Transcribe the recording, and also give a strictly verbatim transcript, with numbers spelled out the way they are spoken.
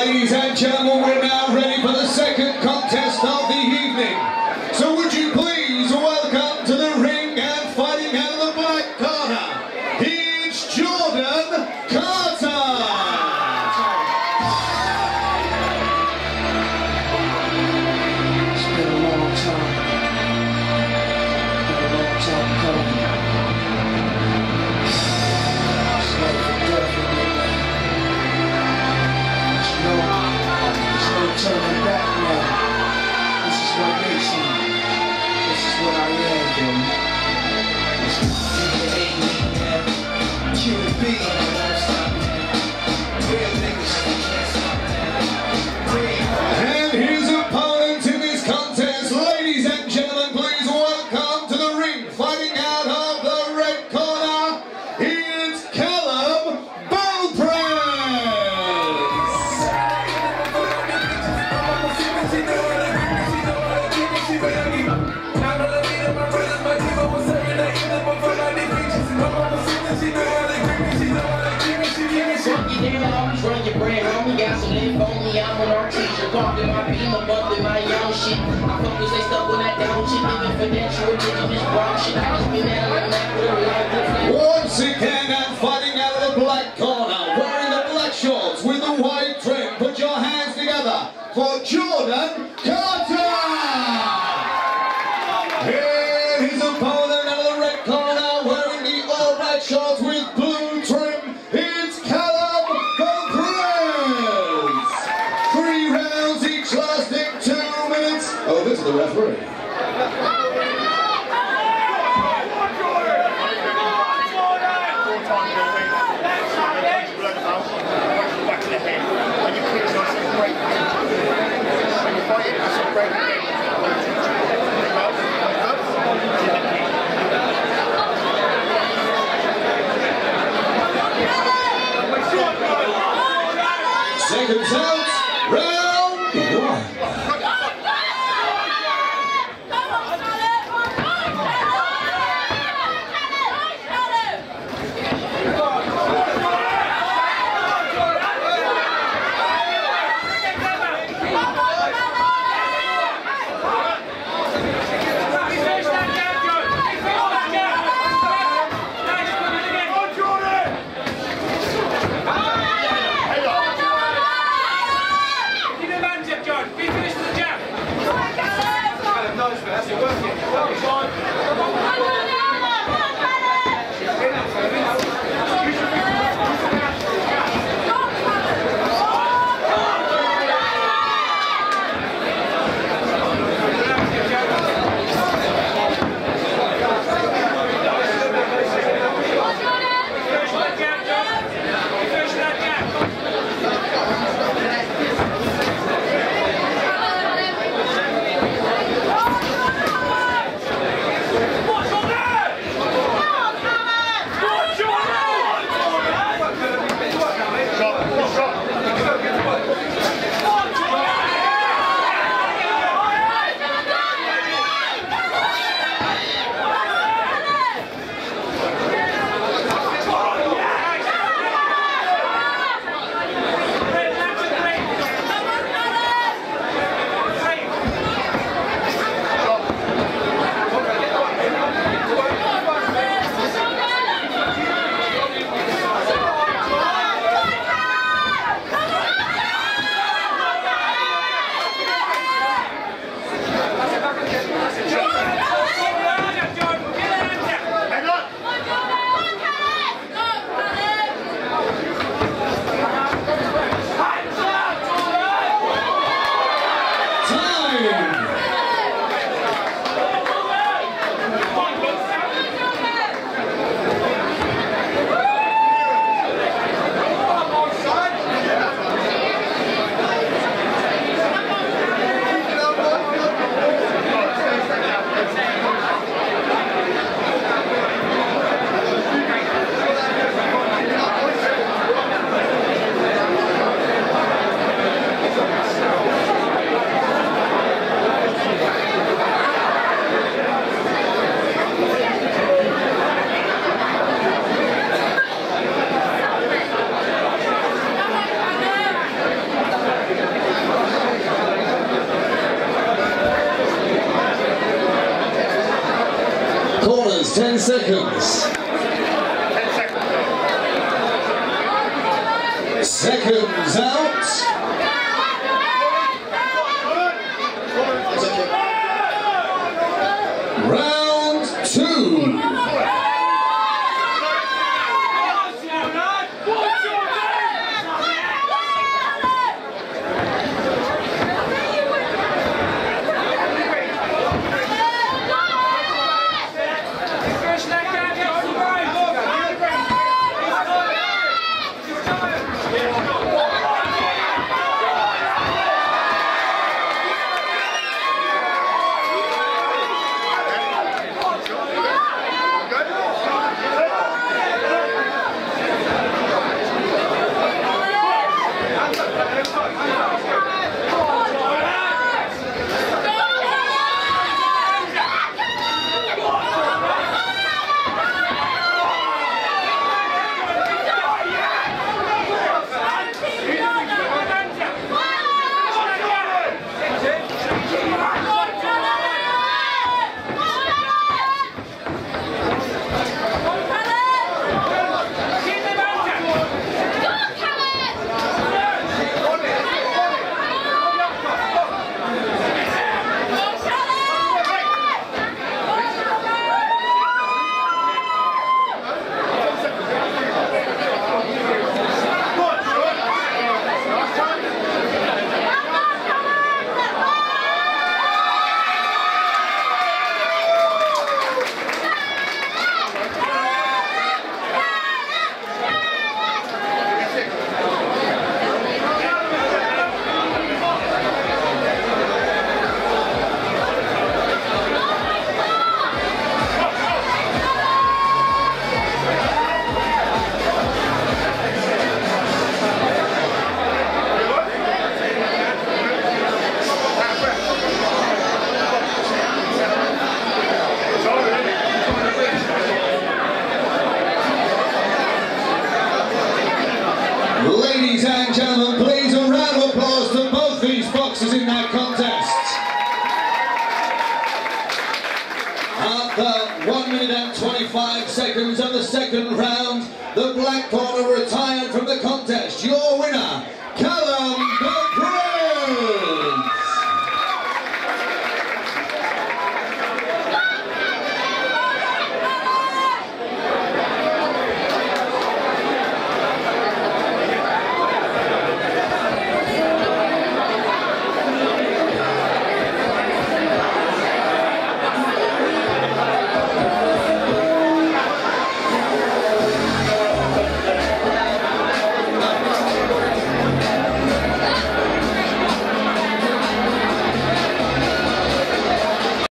Ladies and gentlemen, we're now ready for the second contest of the evening. So would you please welcome to the ring and fighting out of the black corner, it's Jordan Carter! It's been a long time. Been a long time coming. It's life and death in me, man. But you know, there's no turning back now. This is what makes me. This is what I am, baby. Q and B. Real niggas can't stop now. And his opponent in this contest, ladies and gentlemen, please welcome to the ring, fighting out of the red corner, it's Calum Belprez! Run your brand, homie, got some info on me, I'm Wantage, you're talking my beam, I'm bumping my young shit. I focus, they stuck with that down shit, living for that short, taking this brown shit, I just been out like that, really like this. Once again, and fighting out of the black corner, wearing the black shorts with the white trim, put your hands together for Jordan Carter! Here his opponent out of the red corner, wearing the all red shorts with blue trim, it's Calum Belprez! Three rounds each lasting two minutes. Oh, this is the referee. Seconds out, round one. seconds. Seconds out. Round two. Ladies and gentlemen, please a round of applause to both these boxers in that contest. After one minute and twenty-five seconds of the second round, the black corner retired